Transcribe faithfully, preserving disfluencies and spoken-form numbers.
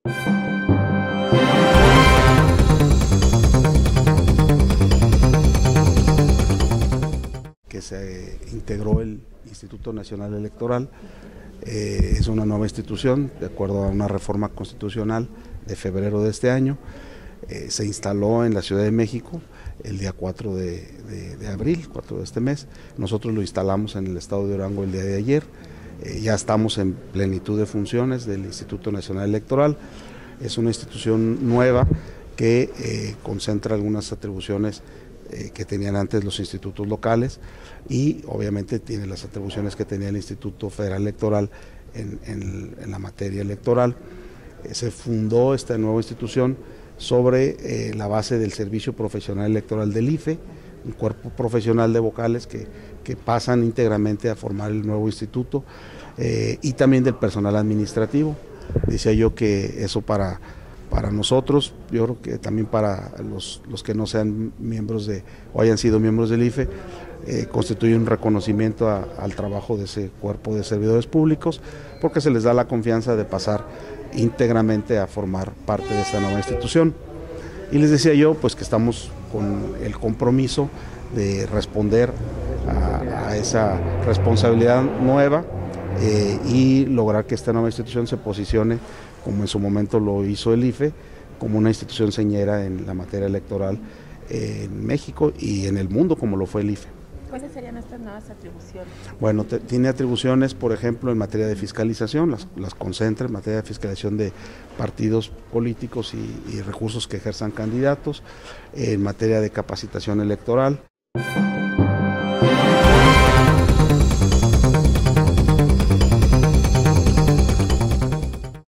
Que se integró el Instituto Nacional Electoral, eh, es una nueva institución de acuerdo a una reforma constitucional de febrero de este año. Eh, se instaló en la Ciudad de México el día cuatro de, de, de abril, cuatro de este mes. Nosotros lo instalamos en el estado de Durango el día de ayer. Eh, ya estamos en plenitud de funciones del Instituto Nacional Electoral. Es una institución nueva que eh, concentra algunas atribuciones eh, que tenían antes los institutos locales y obviamente tiene las atribuciones que tenía el Instituto Federal Electoral en, en, en la materia electoral. Eh, se fundó esta nueva institución sobre eh, la base del Servicio Profesional Electoral del I F E, un cuerpo profesional de vocales que, que pasan íntegramente a formar el nuevo instituto, eh, y también del personal administrativo. Decía yo que eso para, para nosotros, yo creo que también para los, los que no sean miembros de o hayan sido miembros del I F E, eh, constituye un reconocimiento a, al trabajo de ese cuerpo de servidores públicos, porque se les da la confianza de pasar íntegramente a formar parte de esta nueva institución. Y les decía yo pues que estamos con el compromiso de responder a, a esa responsabilidad nueva eh, y lograr que esta nueva institución se posicione, como en su momento lo hizo el I F E, como una institución señera en la materia electoral en México y en el mundo, como lo fue el I F E. ¿Cuáles serían estas nuevas atribuciones? Bueno, te, tiene atribuciones, por ejemplo, en materia de fiscalización, las, las concentra en materia de fiscalización de partidos políticos y, y recursos que ejerzan candidatos, en materia de capacitación electoral.